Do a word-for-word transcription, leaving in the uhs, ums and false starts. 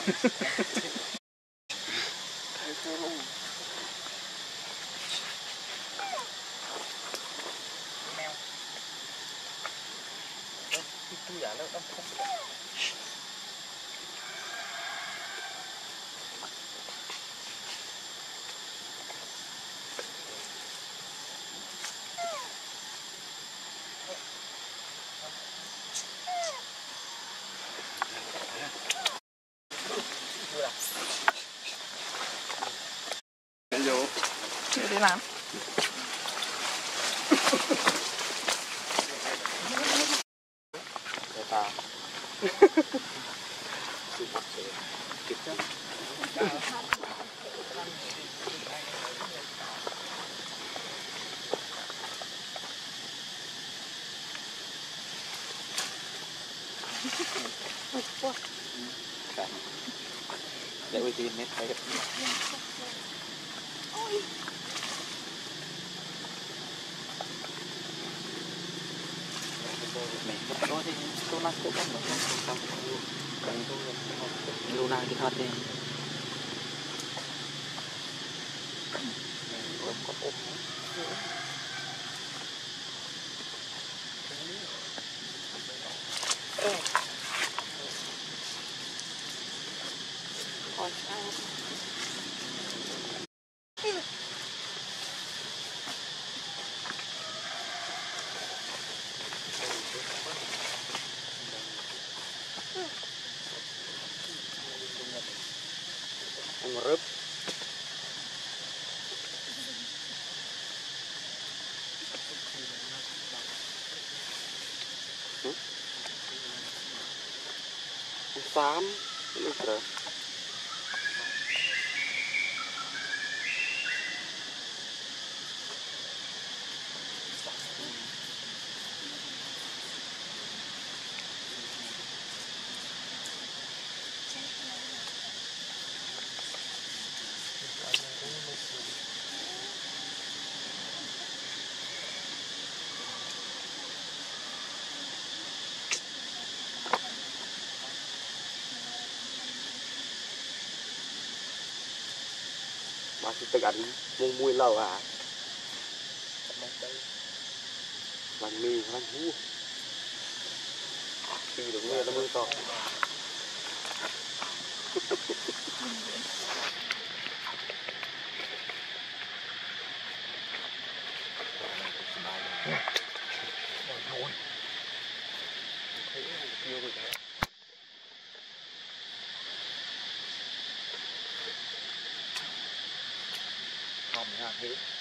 Đi làm. Tao. Để uy tín hết thấy. Đó thì tôi nói cũng không được không cần tôi lưu năng thì thật đi có ốm anh mà rớp xám nước rồi bà chỉ tự ăn mua mùi lẩu à bánh mì bánh hú khi được nghe nó mưa to không nha thế